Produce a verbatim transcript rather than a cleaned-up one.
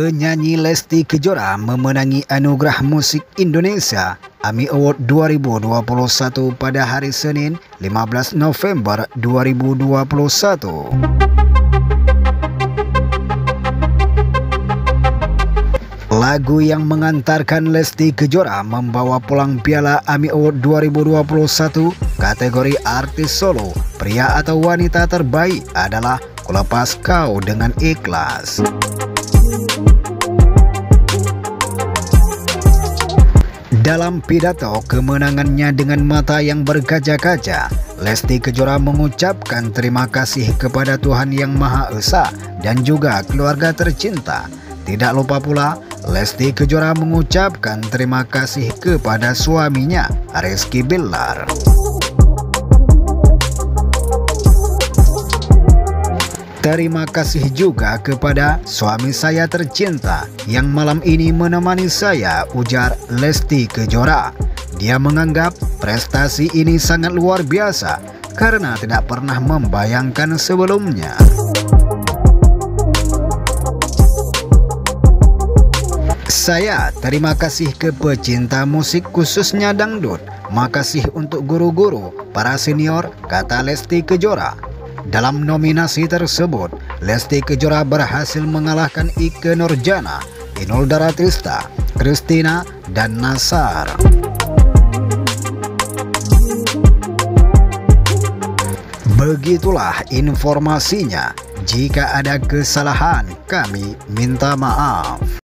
Penyanyi Lesti Kejora memenangi Anugerah Musik Indonesia A M I Award dua ribu dua puluh satu pada hari Senin lima belas November dua ribu dua puluh satu. Lagu yang mengantarkan Lesti Kejora membawa pulang piala A M I Award dua ribu dua puluh satu kategori artis solo pria atau wanita terbaik adalah Kulepas Kau Dengan Ikhlas. Dalam pidato kemenangannya dengan mata yang berkaca-kaca, Lesti Kejora mengucapkan terima kasih kepada Tuhan Yang Maha Esa dan juga keluarga tercinta. Tidak lupa pula, Lesti Kejora mengucapkan terima kasih kepada suaminya, Rizky Bilar. Terima kasih juga kepada suami saya tercinta yang malam ini menemani saya, ujar Lesti Kejora. Dia menganggap prestasi ini sangat luar biasa karena tidak pernah membayangkan sebelumnya. Saya terima kasih ke pecinta musik khususnya dangdut. Makasih untuk guru-guru, para senior, kata Lesti Kejora. Dalam nominasi tersebut, Lesti Kejora berhasil mengalahkan Ikke Nurjana, Inul Daratista, Christina, dan Nasar. Begitulah informasinya. Jika ada kesalahan, kami minta maaf.